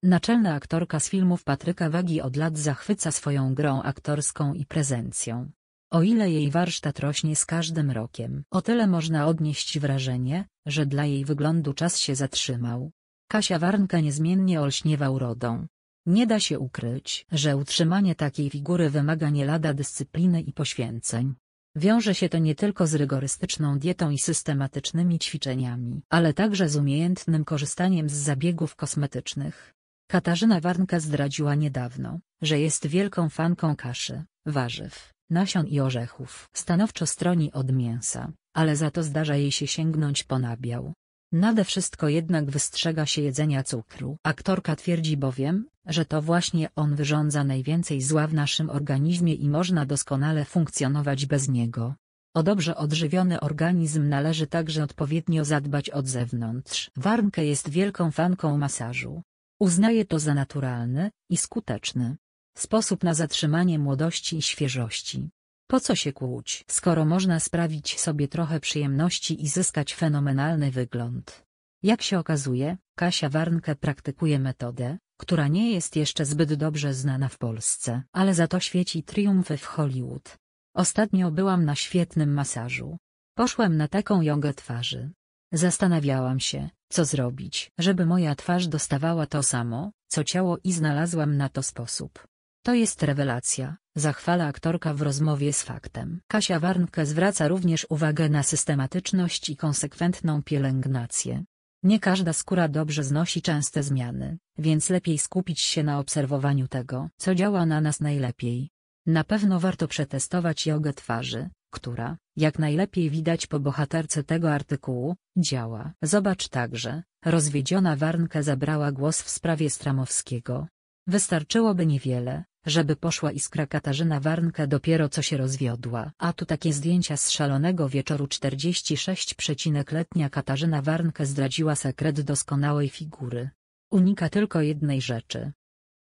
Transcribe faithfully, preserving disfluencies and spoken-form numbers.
Naczelna aktorka z filmów Patryka Wagi od lat zachwyca swoją grą aktorską i prezencją. O ile jej warsztat rośnie z każdym rokiem, o tyle można odnieść wrażenie, że dla jej wyglądu czas się zatrzymał. Kasia Warnke niezmiennie olśniewa urodą. Nie da się ukryć, że utrzymanie takiej figury wymaga nie lada dyscypliny i poświęceń. Wiąże się to nie tylko z rygorystyczną dietą i systematycznymi ćwiczeniami, ale także z umiejętnym korzystaniem z zabiegów kosmetycznych. Katarzyna Warnke zdradziła niedawno, że jest wielką fanką kaszy, warzyw, nasion i orzechów. Stanowczo stroni od mięsa, ale za to zdarza jej się sięgnąć po nabiał. Nade wszystko jednak wystrzega się jedzenia cukru. Aktorka twierdzi bowiem, że to właśnie on wyrządza najwięcej zła w naszym organizmie i można doskonale funkcjonować bez niego. O dobrze odżywiony organizm należy także odpowiednio zadbać od zewnątrz. Warnke jest wielką fanką masażu. Uznaje to za naturalny i skuteczny sposób na zatrzymanie młodości i świeżości. Po co się kłuć, skoro można sprawić sobie trochę przyjemności i zyskać fenomenalny wygląd? Jak się okazuje, Kasia Warnke praktykuje metodę, która nie jest jeszcze zbyt dobrze znana w Polsce, ale za to świeci triumfy w Hollywood. Ostatnio byłam na świetnym masażu. Poszłam na taką jogę twarzy. Zastanawiałam się, co zrobić, żeby moja twarz dostawała to samo, co ciało, i znalazłam na to sposób. To jest rewelacja, zachwala aktorka w rozmowie z Faktem. Kasia Warnke zwraca również uwagę na systematyczność i konsekwentną pielęgnację. Nie każda skóra dobrze znosi częste zmiany, więc lepiej skupić się na obserwowaniu tego, co działa na nas najlepiej. Na pewno warto przetestować jogę twarzy, która, jak najlepiej widać po bohaterce tego artykułu, działa. Zobacz także, rozwiedziona Warnke zabrała głos w sprawie Stramowskiego. Wystarczyłoby niewiele, żeby poszła iskra. Katarzyna Warnke dopiero co się rozwiodła. A tu takie zdjęcia z szalonego wieczoru. czterdzieści sześć letnia Katarzyna Warnke zdradziła sekret doskonałej figury. Unika tylko jednej rzeczy.